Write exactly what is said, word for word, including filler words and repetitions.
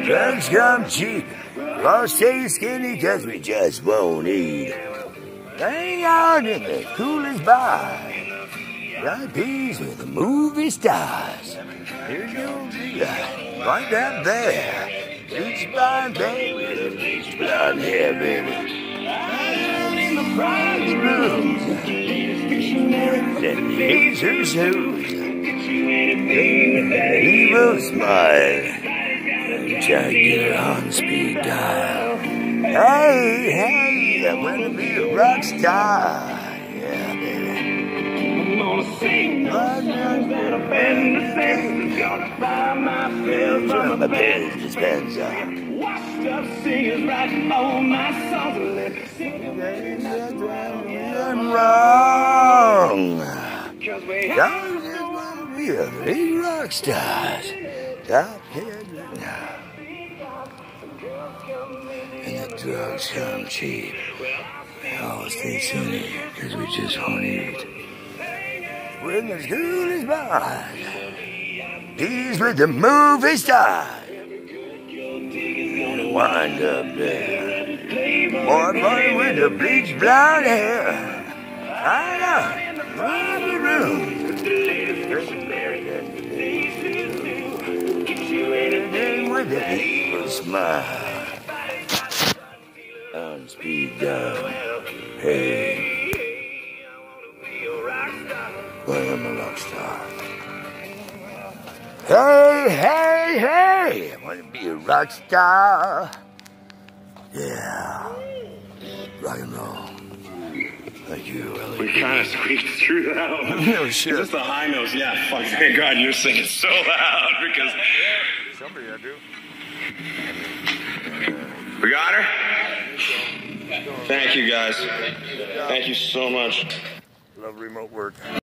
Drugs come cheap. We'll stay skinny because we just won't eat. Hang out in the coolest bar. Got peas with the movie stars. Here's your beer, right up there. Bleach blonde baby with a bleach blonde hair, baby. I'm in the private rooms. That laser's who's. Evil smile. Try to get her on speed dial. Hey, hey, I wanna be a rock star. Yeah, baby. I'm gonna sing those songs that I've been to sing. Gonna buy my fill from a pen dispenser. Washed up singers writing all my songs. Let me sing I'm wrong. Cause we don't just wanna be a big rock stars. Top head now. And the drugs come cheap. We all stay sunny, cause we just won't eat. When the school is by, he's with the movie star. Wind up there. Boy, boy with the bleach blonde hair. I know, run the room. With the evil smile. On speed dial. Hey. Well, I'm a rock star. Hey, hey, hey. I want to be a rock star. Yeah. Rock and roll. Like you, Ellie. We kind of squeaked through that one. No shit. Just the high notes. Yeah, fuck, thank God you're singing so loud because... Somebody I do. We got her? Thank you, guys. Thank you so much. Love remote work.